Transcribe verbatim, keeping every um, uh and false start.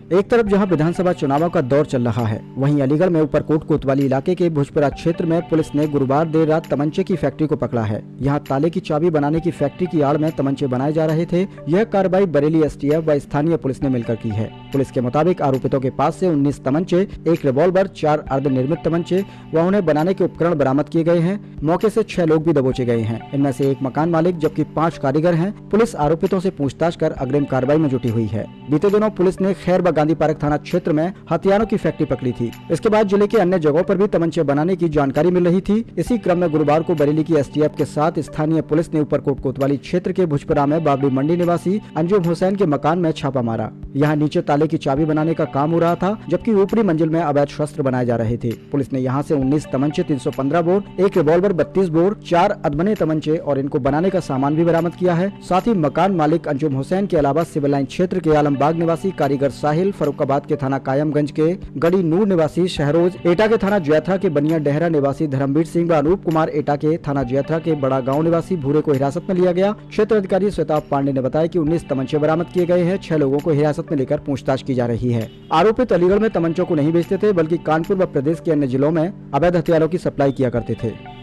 एक तरफ जहां विधानसभा चुनावों का दौर चल रहा है, वहीं अलीगढ़ में ऊपरकोट कोतवाली इलाके के भुजपुरा क्षेत्र में पुलिस ने गुरुवार देर रात तमंचे की फैक्ट्री को पकड़ा है। यहां ताले की चाबी बनाने की फैक्ट्री की आड़ में तमंचे बनाए जा रहे थे। यह कार्रवाई बरेली एस टी एफ व स्थानीय पुलिस ने मिलकर की है। पुलिस के मुताबिक आरोपितों के पास से उन्नीस तमंचे, एक रिवॉल्वर, चार अर्धनिर्मित तमंचे व उन्हें बनाने के उपकरण बरामद किए गए हैं। मौके से छह लोग भी दबोचे गए हैं। इनमें से एक मकान मालिक जबकि पाँच कारीगर हैं। पुलिस आरोपितों से पूछताछ कर अग्रिम कार्रवाई में जुटी हुई है। बीते दिनों पुलिस ने खैर व गांधी पार्क थाना क्षेत्र में हथियारों की फैक्ट्री पकड़ी थी। इसके बाद जिले के अन्य जगहों पर भी तमंचे बनाने की जानकारी मिल रही थी। इसी क्रम में गुरुवार को बरेली की एस टी एफ के साथ स्थानीय पुलिस ने ऊपरकोट कोतवाली क्षेत्र के भुजपुरा में बाबरी मंडी निवासी अंजुम हुसैन के मकान में छापा मारा। यहाँ नीचे ताले की चाबी बनाने का काम हो रहा था, जबकि ऊपरी मंजिल में अवैध शस्त्र बनाए जा रहे थे। पुलिस ने यहाँ से उन्नीस तमंचे, तीन सौ पंद्रह बोर, एक रिवॉल्वर, बत्तीस बोर, चार अधबने तमंचे और इनको बनाने का सामान भी बरामद किया है। साथ ही मकान मालिक अंजुम हुसैन के अलावा सिविल लाइन क्षेत्र के आलमबाग निवासी कारीगर साहिल, फरुखाबाद के थाना कायमगंज के गढ़ी नूर निवासी शहरोज, एटा के थाना जयथरा के बनिया डेहरा निवासी धर्मवीर सिंह व अनूप कुमार, एटा के थाना जयथरा के बड़ा गांव निवासी भूरे को हिरासत में लिया गया। क्षेत्र अधिकारी श्वेता पांडे ने बताया कि उन्नीस तमंचे बरामद किए गए हैं। छह लोगों को हिरासत में लेकर पूछताछ की जा रही है। आरोपित अलीगढ़ में तमंचों को नहीं बेचते थे, बल्कि कानपुर व प्रदेश के अन्य जिलों में अवैध हथियारों की सप्लाई किया करते थे।